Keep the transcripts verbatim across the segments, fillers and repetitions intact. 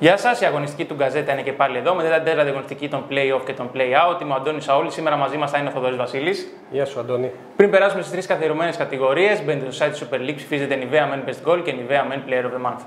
Γεια σας, η αγωνιστική του Γκαζέτα είναι και πάλι εδώ με την τέταρτη αγωνιστική των play-off και των play-out. Είμαι ο Αντώνης Σαούλης, σήμερα μαζί μας θα είναι ο Θοδωρής Βασίλης. Γεια σου, Αντώνη. Πριν περάσουμε στις τρεις καθιερωμένες κατηγορίες, μπαίνετε στο site του Super League, ψηφίζετε Nivea Men Best Goal και Nivea Men Player of the Month.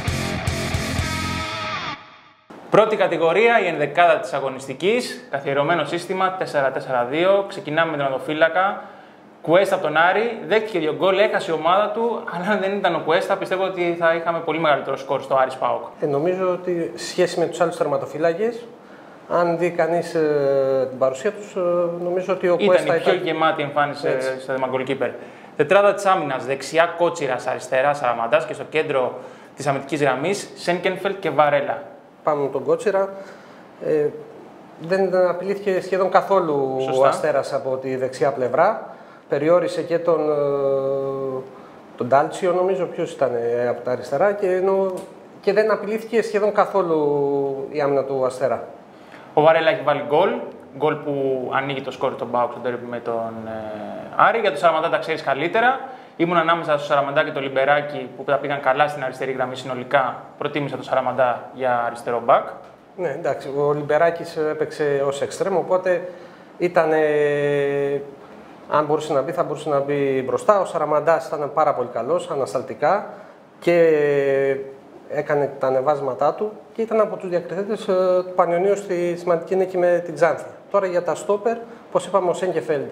Πρώτη κατηγορία, η ενδεκάδα της αγωνιστικής, καθιερωμένο σύστημα τέσσερα τέσσερα δύο. Ξεκινάμε με τον οδοφύλακα. Κουέστα από τον Άρη, δέχτηκε δύο γκολ, έχασε η ομάδα του, αλλά αν δεν ήταν ο Κουέστα, πιστεύω ότι θα είχαμε πολύ μεγαλύτερο σκορ στο Άρης ΠΑΟΚ. Ε, νομίζω ότι σε σχέση με τους άλλους τερματοφύλακες, αν δει κανείς ε, την παρουσία τους, ε, νομίζω ότι ο ήταν Κουέστα η πιο ήταν... γεμάτη εμφάνιση έτσι στο θέμα goalkeeper. Τετράδα της άμυνας, δεξιά Κότσιρας, αριστερά Σαραμαντάς και στο κέντρο της αμυντικής γραμμής Σένκενφελτ και Βαρέλα. Πάμε με τον Κότσιρα. Ε, δεν απειλήθηκε σχεδόν καθόλου Σωστά. ο Αστέρας από τη δεξιά πλευρά. Περιόρισε και τον, τον Ντάλτσιο, νομίζω, ποιος ήταν από τα αριστερά και, ενώ, και δεν απειλήθηκε σχεδόν καθόλου η άμυνα του Αστέρα. Ο Βαρέλα έχει βάλει γκολ, γκολ που ανοίγει το σκορ των ΠΑΟΚ στο ντέρμπι με τον ε, Άρη. Για τον Σαραμαντά τα ξέρεις καλύτερα. Ήμουν ανάμεσα στο Σαραμαντά και το Λιμπεράκι που τα πήγαν καλά στην αριστερή γραμμή συνολικά. Προτίμησα τον Σαραμαντά για αριστερό μπακ. Ναι, εντάξει, ο Λιμπεράκης έπαιξε ως εξτρέμ, οπότε ήταν. Αν μπορούσε να μπει, θα μπορούσε να μπει μπροστά. Ο Σαραμαντάς ήταν πάρα πολύ καλός, ανασταλτικά και έκανε τα ανεβάσματά του και ήταν από τους διακριθέντες του Πανιωνίου στη σημαντική νίκη με την Ξάνθη. Τώρα για τα στόπερ, όπως είπαμε, ο Σένκεφελντ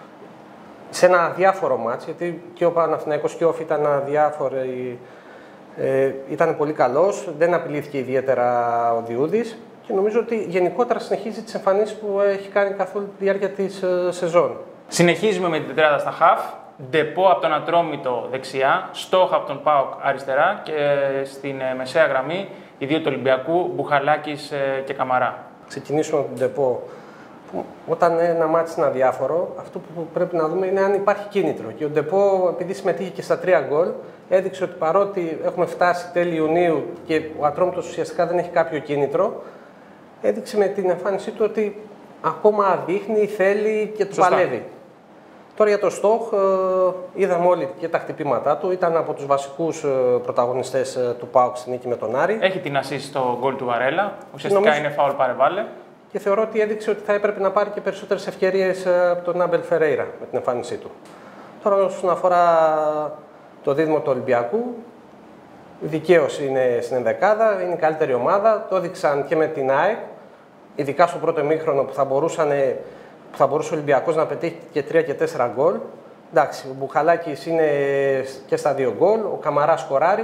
σε ένα αδιάφορο μάτς, γιατί και ο Παναθηναϊκός και ο Όφη ήταν αδιάφοροι, ε, ήταν πολύ καλός, δεν απειλήθηκε ιδιαίτερα ο Διούδης και νομίζω ότι γενικότερα συνεχίζει τις εμφανίσεις που έχει κάνει καθ' όλη τη διάρκεια της ε, σεζόν. Συνεχίζουμε με την τετράδα στα χαφ. Ντεπό από τον Ατρόμητο δεξιά, Στόχ από τον ΠΑΟΚ αριστερά και στην ε, μεσαία γραμμή οι δύο του Ολυμπιακού, Μπουχαλάκης ε, και Καμαρά. Ξεκινήσουμε από τον Ντεπό. Όταν ένα μάτι είναι αδιάφορο, αυτό που πρέπει να δούμε είναι αν υπάρχει κίνητρο. Και ο Ντεπό, επειδή συμμετείχε και στα τρία γκολ, έδειξε ότι παρότι έχουμε φτάσει τέλη Ιουνίου και ο Ατρόμητος ουσιαστικά δεν έχει κάποιο κίνητρο, έδειξε με την εμφάνισή του ότι ακόμα δείχνει, θέλει και του παλεύει. Τώρα για το Στόχ, είδαμε όλοι και τα χτυπήματά του. Ήταν από τους βασικούς πρωταγωνιστές του ΠΑΟΚ στη νίκη με τον Άρη. Έχει την assist στο γκολ του Βαρέλα. Ουσιαστικά νομίζω... είναι φάουλ πάρε-βάλε. Και θεωρώ ότι έδειξε ότι θα έπρεπε να πάρει και περισσότερες ευκαιρίες από τον Άμπελ Φερέιρα με την εμφάνισή του. Τώρα, όσον αφορά το δίδυμο του Ολυμπιακού, δικαίως είναι στην ενδεκάδα, είναι η καλύτερη ομάδα. Το έδειξαν και με την ΑΕΚ, ειδικά στο πρώτο ημίχρονο που θα μπορούσαν. Που θα μπορούσε ο Ολυμπιακός να πετύχει και τρία και τέσσερα γκολ. Εντάξει, ο Μπουχαλάκης είναι και στα δύο γκολ, ο Καμαράς σκοράρει.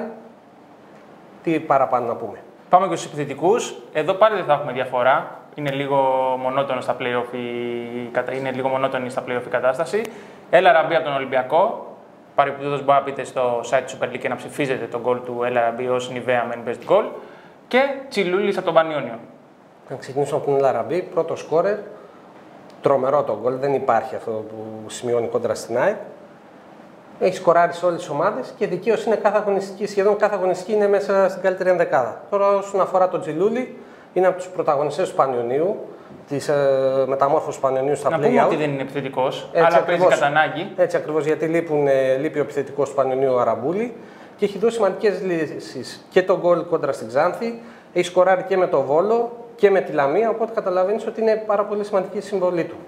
Τι παραπάνω να πούμε. Πάμε και στους επιθετικούς. Εδώ πάλι δεν θα έχουμε διαφορά. Είναι λίγο μονότονο στα play-off η... είναι λίγο μονότονη στα play-off η κατάσταση. Έλα Ραμπή από τον Ολυμπιακό. Παρεπιπτόντως μπορείτε να μπείτε στο site του Super League και να ψηφίζετε τον γκολ του Έλα Ραμπή ως Nivea Men Best Goal. Και Τσιλούλης από τον Πανιόνιο. Να ξεκινήσουμε από τον Έλα Ραμπή, πρώτο σκόρερ. Τρομερό το γκολ, δεν υπάρχει αυτό που σημειώνει κόντρα στην ΑΕΚ. Έχει σκοράρει σε όλες τις ομάδες και δικαίως είναι κάθε αγωνιστική, σχεδόν κάθε αγωνιστική είναι μέσα στην καλύτερη ενδεκάδα. Τώρα, όσον αφορά τον Τζιλούλη, είναι από τους πρωταγωνιστές του Πανιωνίου, της ε, μεταμόρφωσης του Πανιωνίου στα play-out. Να πούμε ότι δεν είναι επιθετικός, αλλά παίζει κατά ανάγκη. Έτσι ακριβώς, γιατί λείπουν, ε, λείπει ο επιθετικός του Πανιωνίου ο Αραμπούλη και έχει δώσει σημαντικές λύσεις. Και το γκολ κόντρα στην Ξάνθη, έχει σκοράρει και με το Βόλο και με τη Λαμία, οπότε καταλαβαίνεις ότι είναι πάρα πολύ σημαντική η συμβολή του.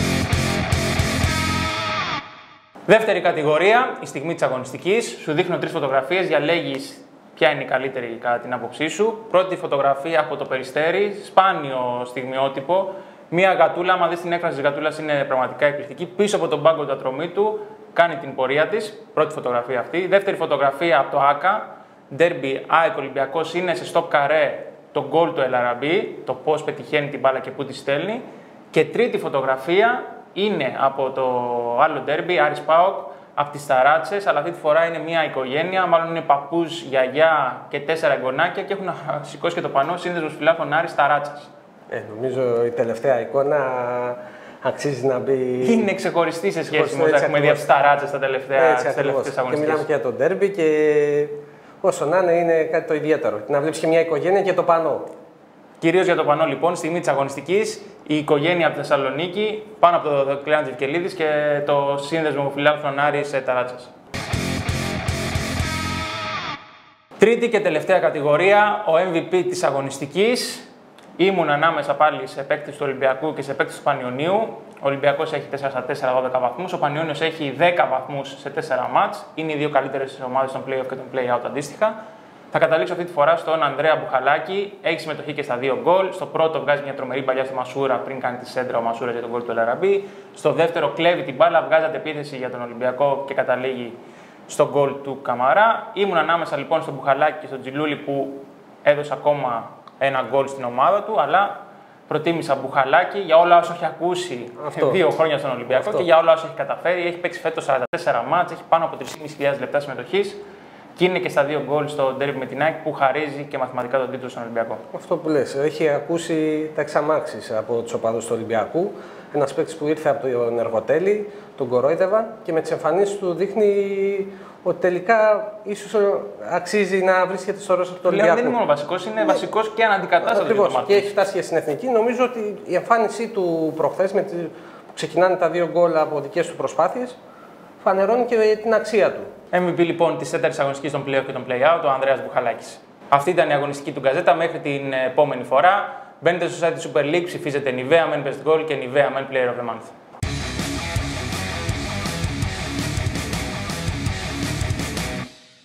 Δεύτερη κατηγορία, η στιγμή της αγωνιστικής. Σου δείχνω τρεις φωτογραφίες, διαλέγεις ποια είναι η καλύτερη κατά την άποψή σου. Πρώτη φωτογραφία από το Περιστέρι, σπάνιο στιγμιότυπο. Μία γατούλα, άμα δεις την έκφραση της γατούλας, είναι πραγματικά εκπληκτική. Πίσω από τον πάγκο του Ατρομήτου, κάνει την πορεία της. Πρώτη φωτογραφία αυτή. Δεύτερη φωτογραφία από το ΆΚΑ. Ντέρμπι ΑΕΚ Ολυμπιακός, είναι σε stop καρέ το γκολ του Ελαραμπή, το πώς πετυχαίνει την μπάλα και πού τη στέλνει. Και τρίτη φωτογραφία είναι από το άλλο ντέρμπι, Άρης ΠΑΟΚ, από τις Ταράτσες, αλλά αυτή τη φορά είναι μια οικογένεια, μάλλον είναι παππούς, γιαγιά και τέσσερα εγγονάκια και έχουν σηκώσει και το πανό Σύνδεσμος Φιλάθλων Άρης Ταράτσες. Ε, νομίζω η τελευταία εικόνα αξίζει να μπει. Είναι ξεχωριστή σε σχέση με όσα έχουμε δει από τις Ταράτσες τα τελευταία αγωνιστικές. Και μιλάμε και για τον ντέρμπι και όσο να είναι, είναι κάτι το ιδιαίτερο. Να βλέπεις και μια οικογένεια και το πανό. Κυρίως για το πανό, λοιπόν, στιγμή της αγωνιστικής, η οικογένεια από τη Θεσσαλονίκη, πάνω από το Δοκλέαν Τζιβκελίδης και το Σύνδεσμο Φιλάθλων Άρης Ταράτσες. Τρίτη και τελευταία κατηγορία, ο εμ βι πι της αγωνιστικής. Ήμουν ανάμεσα πάλι σε παίκτες του Ολυμπιακού και σε παίκτες του Πανιωνίου. Ο Ολυμπιακός έχει τέσσερα στα τέσσερα, δώδεκα βαθμούς. Ο Πανιώνιος έχει δέκα βαθμούς σε τέσσερα μάτς. Είναι οι δύο καλύτερες ομάδες των play-off και των play-out αντίστοιχα. Θα καταλήξω αυτή τη φορά στον Ανδρέα Μπουχαλάκη. Έχει συμμετοχή και στα δύο γκολ. Στο πρώτο βγάζει μια τρομερή παλιά στο Μασούρα πριν κάνει τη σέντρα ο Μασούρα για τον γκολ του Ελαραμπή. Στο δεύτερο κλέβει την μπάλα, βγάζει αντεπίθεση για τον Ολυμπιακό και καταλήγει στον γκολ του Καμαρά. Ήμουν ανάμεσα λοιπόν στον Μπουχαλάκη και στον Τζιλούλη που έδωσε ακόμα ένα γκολ στην ομάδα του, αλλά προτίμησα Μπουχαλάκη για όλα όσα έχει ακούσει Αυτό. δύο χρόνια στον Ολυμπιακό Αυτό. και για όλα όσα έχει καταφέρει. Έχει παίξει φέτος σαράντα τέσσερα μάτς, έχει πάνω από τρεις χιλιάδες πεντακόσιες λεπτά συμμετοχής και είναι και στα δύο γκολ στο ντέρμπι με την ΑΕΚ που χαρίζει και μαθηματικά τον τίτλο στον Ολυμπιακό. Αυτό που λες, έχει ακούσει τα εξαμάξεις από τους οπαδούς του Ολυμπιακού. Ένας παίκτης που ήρθε από τον Εργοτέλη, τον κορόιδευαν και με τις εμφανίσεις του δείχνει ότι τελικά ίσως αξίζει να βρίσκεται στο ρόστερ του Ολυμπιακού. Δεν είναι μόνο βασικός, είναι ναι. βασικός και αναντικατάστατος. Ακριβώς. Και έχει φτάσει και στην εθνική. Νομίζω ότι η εμφάνισή του προχθές, με τη... που ξεκινάνε τα δύο γκολ από δικές του προσπάθειες, φανερώνει και την αξία του. εμ βι πι λοιπόν της τέταρτης αγωνιστικής των play-off και των play-out, ο Ανδρέας Μπουχαλάκης. Αυτή ήταν η αγωνιστική του Γκαζέτα. Μέχρι την επόμενη φορά. Μπαίνετε στο site της Super League, ψηφίζετε Nivea Men Best Goal και Nivea Men Player of the Month.